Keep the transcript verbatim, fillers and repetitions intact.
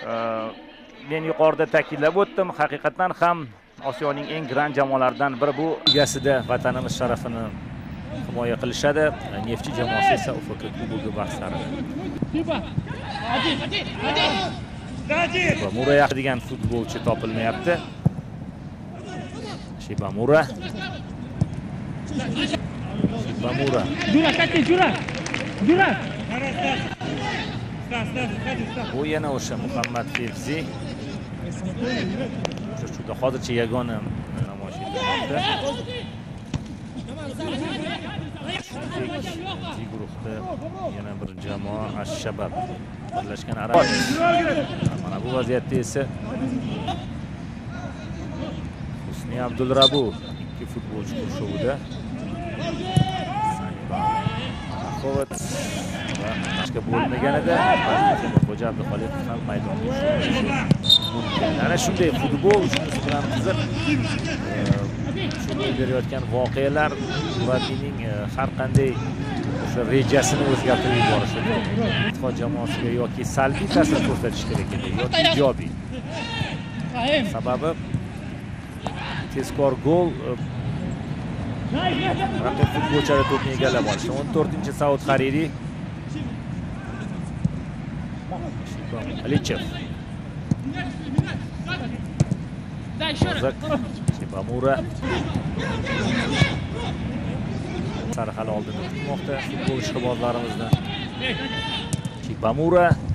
Men yuqorida ta'kidlab o'tdim, haqiqatan ham Osiyoning eng grand jamoalaridan biri bu. Ligasida vatanimiz sharafini himoya qilishadi. Neftchi jamoasi esa U F K Kubogi bahslarida. Shibamura yaxshi degan futbolchi topilmayapti. Shibamura. Shibamura. Jura, Kati, jura. Jura. Bu yana o'sha Muhammad Fevzi. Juda hozircha yagona namoyish etilmoqda. Shuningdek, guruhda yana bir jamoa Ash-Shabab birlashgan Arab. Mana bu vaziyatda esa Husni Abdulrabu ikki futbolchi kurshuvida. Qovat va boshqa bo'lmaganida Xo'ja Abduxoliqov ham maydonga tushdi. Ana shunday futbol shunisi bilan qiziq. Shunday berayotgan voqealar murabbiyning har qanday o'sha rejasini o'zgartirib yuborishi, Ittihod jamoasiga yoki salbiy ta'sir ko'rsatish kerak edi yoki ijobiy. Sababi tezkor gol raqib futbolchilar to'pni egallab olishdi. o'n to'rtinchi Saud Hariri. Alichev. Shibamura. Sari hali oldinda tutmoqda futbol ishqibozlarimizdan. Shibamura.